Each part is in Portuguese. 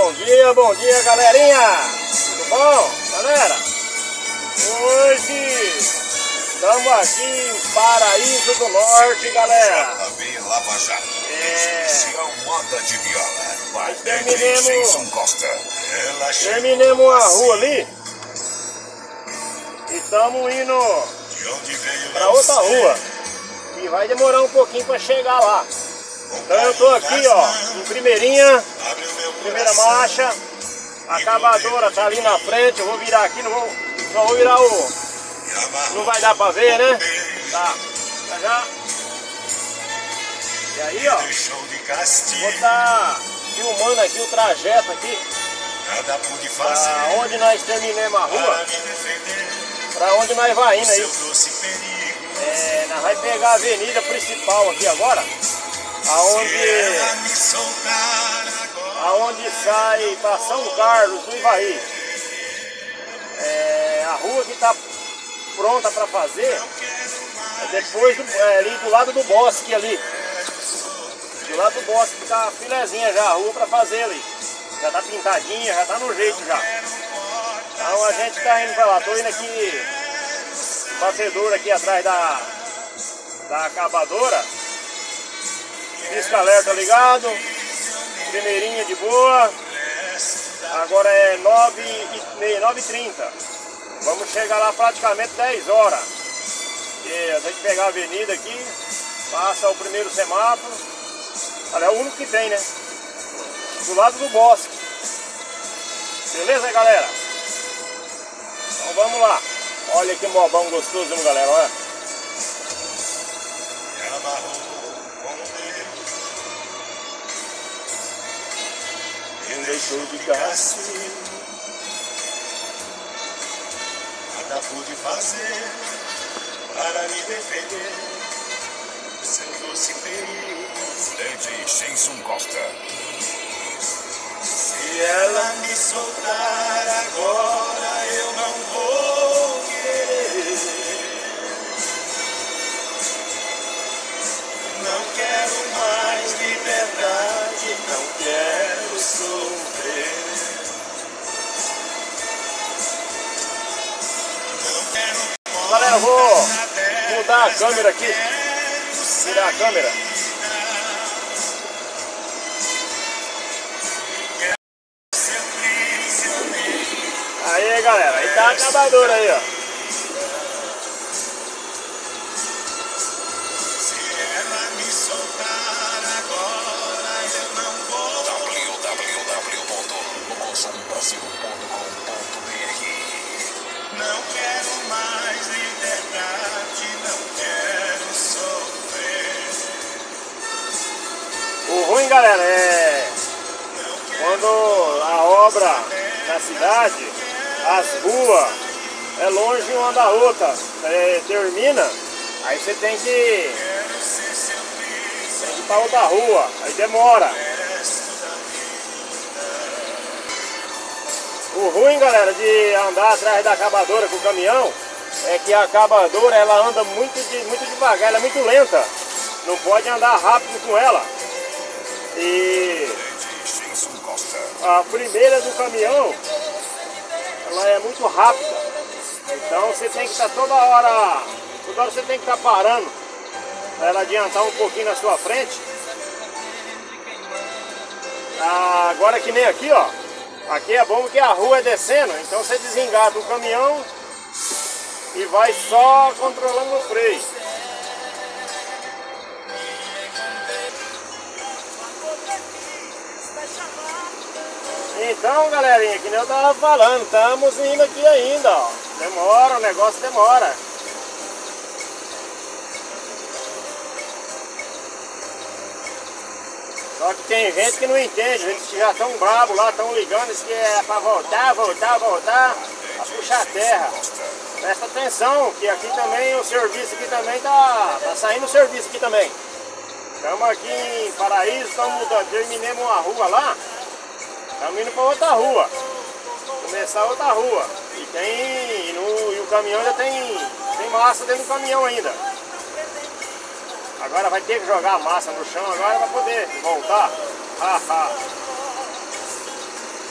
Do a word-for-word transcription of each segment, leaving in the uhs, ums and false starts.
Bom dia, bom dia, galerinha! Tudo bom, galera? Hoje estamos aqui em Paraíso do Norte, galera. J B Lava Jato. É... Especial moda de viola. Nós terminemos, Costa. terminemos a rua ali e estamos indo para outra rua. E vai demorar um pouquinho para chegar lá. Então eu tô aqui, ó, em primeirinha, primeira marcha. A acabadora tá ali na frente. Eu vou virar aqui, não vou, não vou virar o... Não vai dar pra ver, né? Tá, já já. E aí, ó, vou estar filmando aqui o trajeto aqui, pra onde nós terminamos a rua, pra onde nós vai indo aí. É, nós vai pegar a avenida principal aqui agora, aonde, aonde sai para São Carlos do Ivaí. É, a rua que tá pronta para fazer é depois do, é, ali do lado do bosque ali. Do lado do bosque tá filezinha já a rua para fazer ali. Já tá pintadinha, já tá no jeito já. Então a gente tá indo para lá. Tô indo aqui, batedor aqui atrás da, da acabadora. Pisca alerta ligado. Primeirinha de boa. Agora é nove e trinta. Vamos chegar lá praticamente dez horas. E a gente pegar a avenida aqui, passa o primeiro semáforo. Olha, é o único que tem, né? Do lado do bosque. Beleza, galera? Então vamos lá. Olha que mobão gostoso, hein, galera? Olha. Quem deixou de castigo, nada pude fazer para me defender. Seu doce perigo. Lady Jason Costa. Se ela me soltar agora, eu não vou querer. Não quero mais liberdade, não quero sofrer. Não quero. Galera, eu vou mudar a câmera aqui. Tirar a câmera. Aí, galera, aí tá a acabadora aí, ó. w w w ponto locomoção brasil ponto com ponto b r. Não quero mais liberdade, não quero sofrer. O ruim, galera, é quando a obra na cidade, as ruas é longe uma da outra, é, termina, aí você tem que, tem que ir para outra rua, aí demora. O ruim, galera, de andar atrás da acabadora com o caminhão é que a acabadora ela anda muito, de, muito devagar, ela é muito lenta, não pode andar rápido com ela. E a primeira do caminhão ela é muito rápida, então você tem que estar toda hora, toda hora você tem que estar parando para ela adiantar um pouquinho na sua frente. Ah, agora que nem aqui, ó, aqui é bom que a rua é descendo, então você desengata o caminhão e vai só controlando o freio. Então, galerinha, que nem eu tava falando, estamos indo aqui ainda, ó. Demora, o negócio demora. Só que tem gente que não entende, eles já estão bravos lá, estão ligando, isso que é para voltar, voltar, voltar, a puxar terra. Presta atenção, que aqui também, o serviço aqui também tá, tá saindo o serviço aqui também. Estamos aqui em Paraíso, estamos, terminamos uma rua lá. Estamos indo para outra rua, começar outra rua, e, tem, e, no, e o caminhão ainda tem, tem massa dentro do caminhão ainda. Agora vai ter que jogar a massa no chão agora para poder voltar. Ha, ha.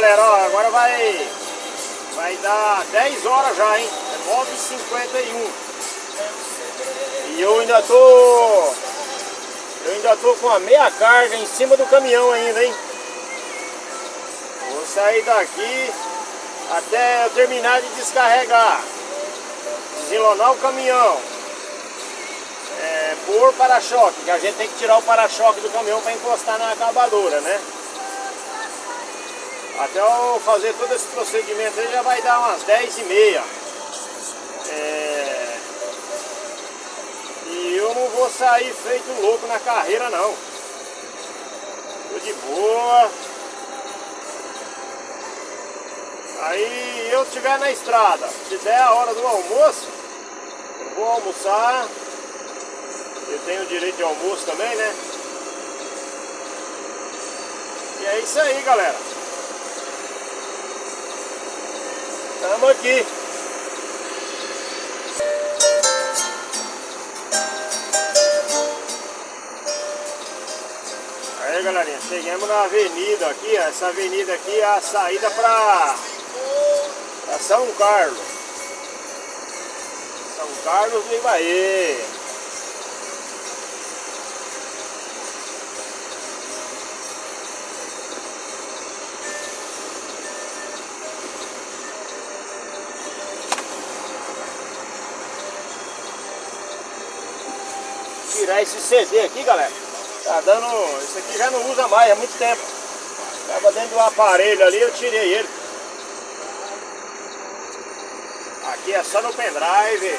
galera, ó, agora vai vai dar dez horas já, hein? É nove e cinquenta e um. E eu ainda tô eu ainda tô com a meia carga em cima do caminhão ainda, hein? Vou sair daqui até eu terminar de descarregar, desenlonar o caminhão, é, pôr para-choque, que a gente tem que tirar o para-choque do caminhão para encostar na acabadora, né? Até eu fazer todo esse procedimento aí já vai dar umas dez e meia. É... E eu não vou sair feito louco na carreira não. Tô de boa. Aí eu estiver na estrada, se der a hora do almoço, eu vou almoçar. Eu tenho direito de almoço também, né? E é isso aí, galera. Estamos aqui. Aí, galerinha, chegamos na avenida aqui, ó. Essa avenida aqui é a saída para São Carlos. São Carlos do Ibaê. Tirar esse C D aqui, galera. Tá dando. Isso aqui já não usa mais há muito tempo. Tava dentro do aparelho ali, eu tirei ele. Aqui é só no pendrive.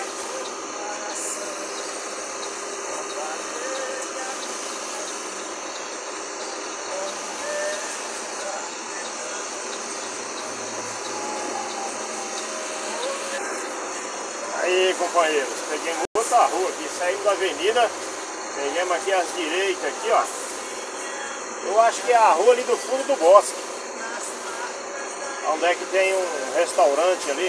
Aí, companheiros, peguei outra rua aqui, saímos da avenida, pegamos aqui às direitas aqui, ó. Eu acho que é a rua ali do fundo do bosque, onde é que tem um restaurante ali.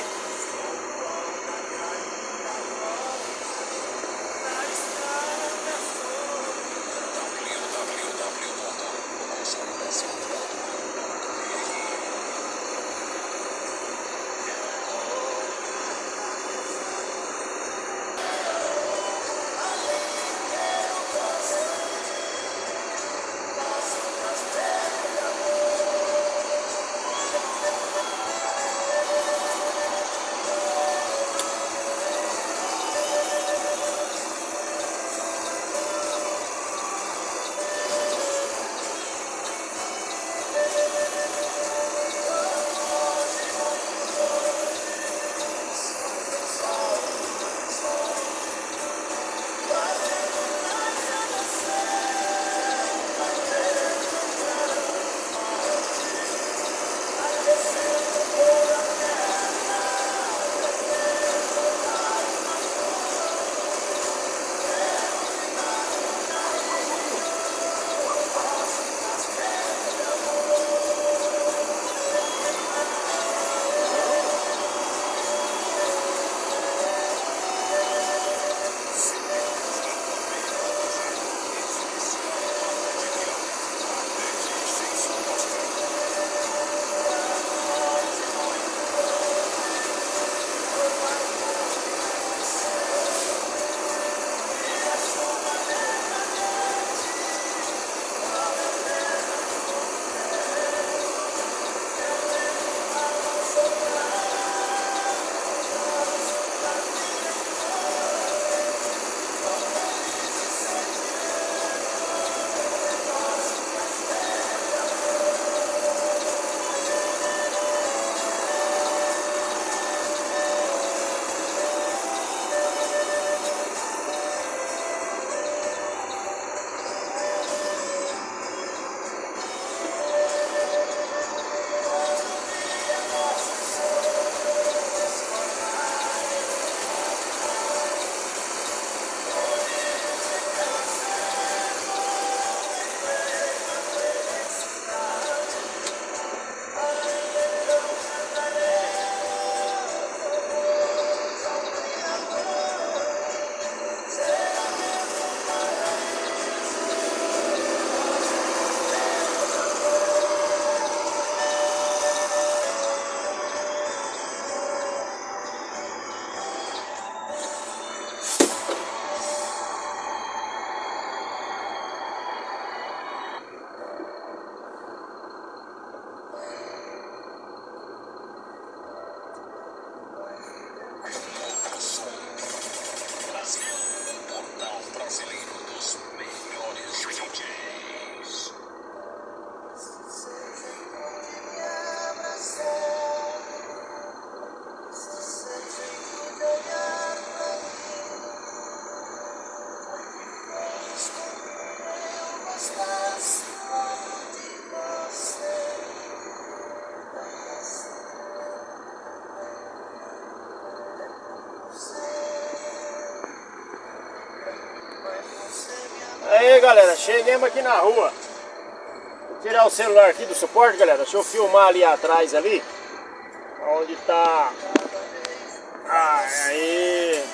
galera, cheguemos aqui na rua. Vou tirar o celular aqui do suporte, galera. Deixa eu filmar ali atrás ali. Onde tá. Ah, aí.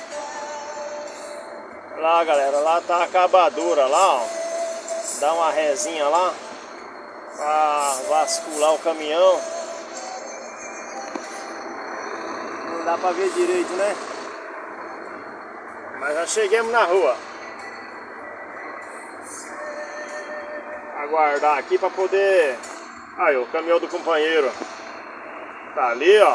Lá, galera, lá tá a acabadora lá, ó. Dá uma rezinha lá pra vascular o caminhão. Não dá pra ver direito, né? Mas já chegamos na rua. Aguardar aqui pra poder... Aí, o caminhão do companheiro tá ali, ó.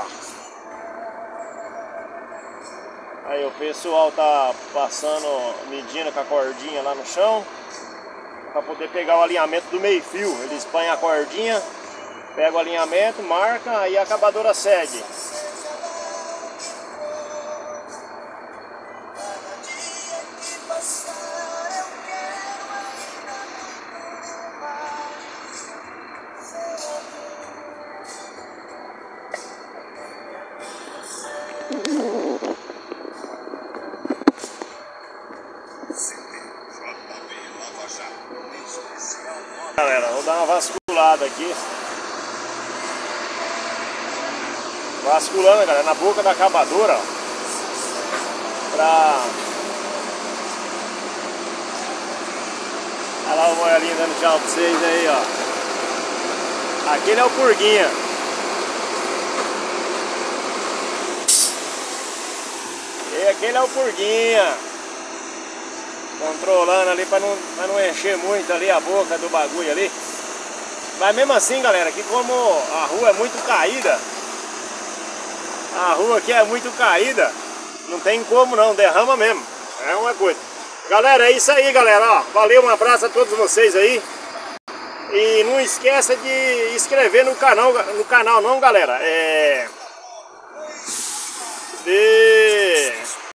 Aí o pessoal tá passando, medindo com a cordinha lá no chão para poder pegar o alinhamento do meio fio. Eles põem a cordinha, pegam o alinhamento, marca, aí a acabadora segue. Galera, vou dar uma vasculada aqui. Vasculando, galera, na boca da acabadora, ó, pra... Olha lá o moelinho dando tchau pra vocês aí, ó. Aquele é o Purguinha. E aquele é o Purguinha. Controlando ali pra não, pra não encher muito ali a boca do bagulho ali. Mas mesmo assim, galera, aqui como a rua é muito caída, a rua aqui é muito caída, não tem como não, derrama mesmo. É uma coisa. Galera, é isso aí, galera, ó. Valeu, um abraço a todos vocês aí. E não esqueça de inscrever no canal, no canal não, galera. É... De...